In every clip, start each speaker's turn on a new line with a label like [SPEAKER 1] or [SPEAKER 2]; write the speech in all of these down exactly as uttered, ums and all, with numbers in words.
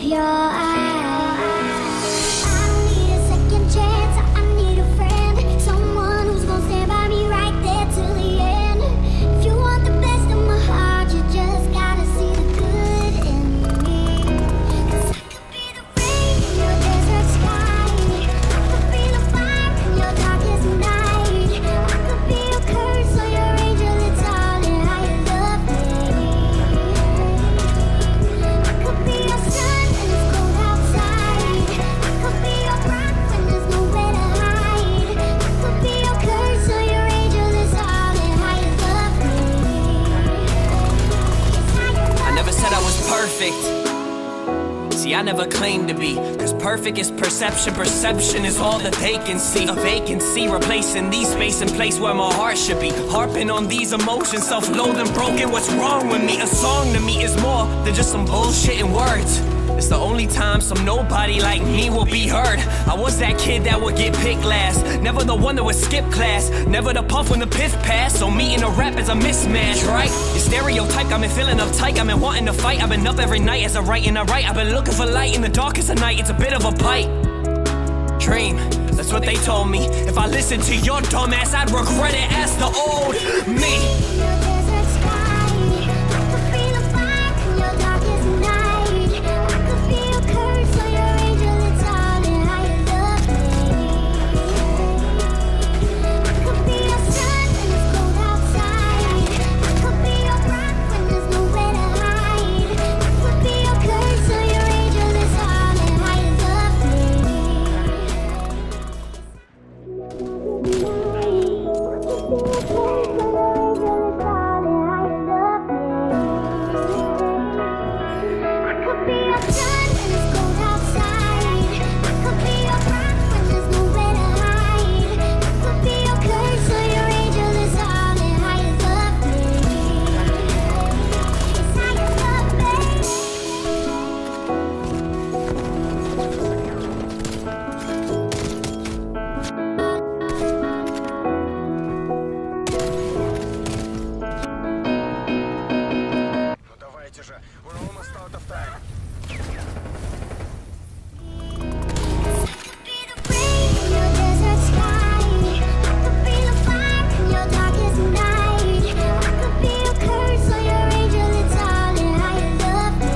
[SPEAKER 1] your eyes. I need a second chance, I need a friend, someone who's gonna stand by me right there till the end. If you want the best of my heart, you just gotta see the good in me. 'Cause I could be the rain in your desert sky, I could be the fire in your darkest night, I could be your curse or your angel, it's all in how you love me. I could be your sun when it's cold outside, I could be your rock when there's nowhere to hide, I could be your curse or your angel, it's all in how you love me. It's how you love
[SPEAKER 2] I never said I was perfect. See, I never claimed to be, cause perfect is perception, perception is all that they can see. A vacancy replacing these space and place where my heart should be. Harping on these emotions, self-loathing, broken, what's wrong with me? A song to me is more than just some bullshit in words. It's the only time some nobody like me will be heard. I was that kid that would get picked last, never the one that would skip class, never the puff when the piff passed. So meeting a rap is a mismatch, right? Your stereotype got me feeling uptight, got me wanting to fight. I've been up every night as I write and I write. I've been looking for light in the darkest of night. It's a bit of a pipe dream, that's what they told me. If I listened to your dumb ass, I'd regret it as the old me.
[SPEAKER 1] your desert sky, I could be the fire in your darkest night, I could be your curse or your angel, it's all in how you love me. I could be your sun when it's cold outside, I could be your rock when there's nowhere to hide, I could be your curse or your angel, it's all in how you love me. I could be your sun when it's cold outside, I could be your rock when there's nowhere to hide, I could be your curse or your angel, it's all in how you love me. It's how you love me.
[SPEAKER 3] Ну давайте же, we're almost out of time.
[SPEAKER 1] I could be the rain in your desert sky, I could be the fire in your darkest night, I could be your curse or your angel, it's all in how you love me.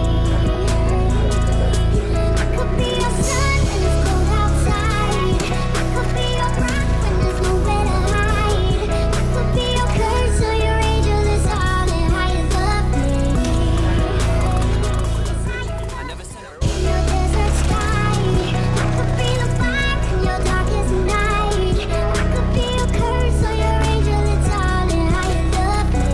[SPEAKER 1] I could be your sun when it's cold outside, I could be your rock when there's nowhere to hide, I could be your curse or your angel, it's all in how you love me. It's how you love
[SPEAKER 2] I never said I
[SPEAKER 1] in your desert sky, I could be the fire in your darkest night, I could be your curse or your angel, it's all in how you love me.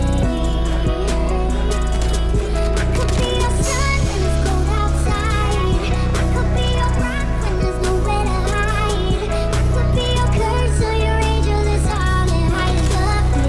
[SPEAKER 1] I could be your sun when it's cold outside, I could be your rock when there's nowhere to hide, I could be your curse or your angel, it's all in how you love me.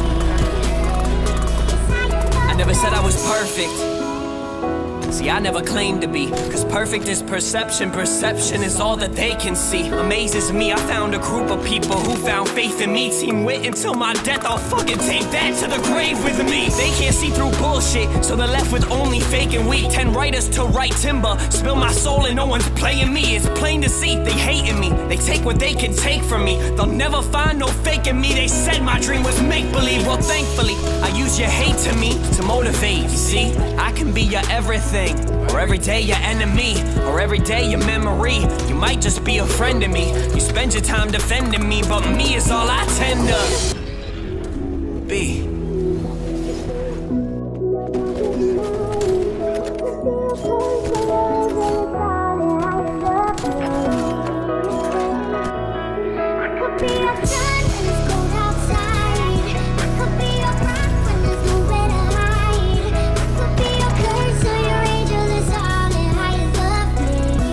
[SPEAKER 1] It's how you love
[SPEAKER 2] I never said I was perfect. See, I never claimed to be, cause perfect is perception, perception is all that they can see. Amazes me, I found a group of people who found faith in me. Team Witt until my death, I'll fucking take that to the grave with me. They can't see through bullshit, so they're left with only fake and weak. Ten writers to write timber, spill my soul and no one's playing me. It's plain to see, they hating me, they take what they can take from me. They'll never find no fake in me, they said my dream was make-believe. Well, thankfully, I use your hate to me to motivate. You see, I can be your everything, or every day your enemy, or every day your memory. You might just be a friend to me, you spend your time defending me, but me is all I tend to be.
[SPEAKER 1] I could be your sun when it's cold outside, I could be your rock when there's nowhere to hide, I could be your curse or your angel, it's all in how you love me.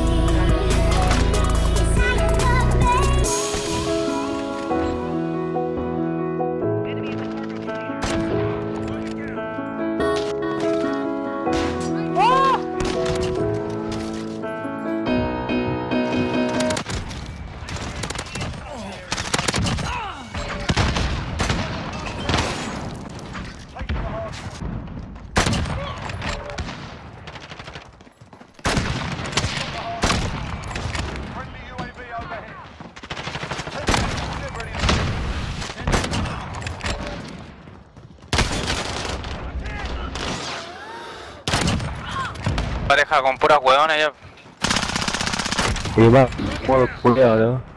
[SPEAKER 1] It's how you love me.
[SPEAKER 4] Enemy in the corporate Pareja con puras hueones ya.
[SPEAKER 5] Y va, juego culiado, ¿no?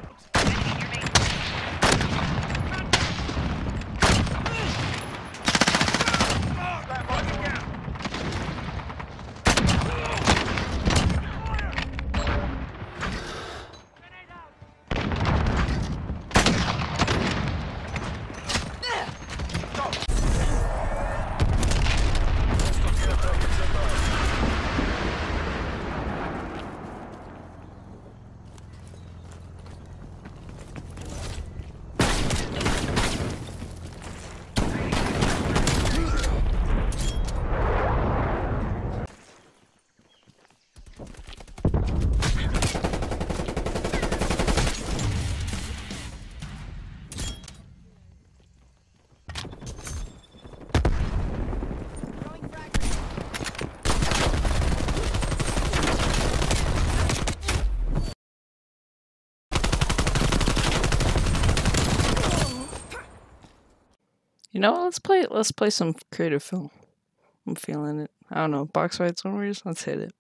[SPEAKER 6] You know, let's play. Let's play some creative film. I'm feeling it. I don't know, box fight somewhere. Let's hit it.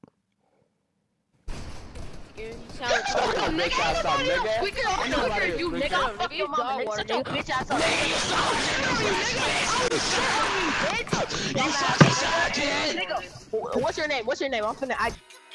[SPEAKER 7] You sound retarded. Nigga, nigga. We can all know where you nigga. Fuck your mama, nigga. Shut your bitch ass up. Nigga, what's your name? What's your name? I'm finna. I.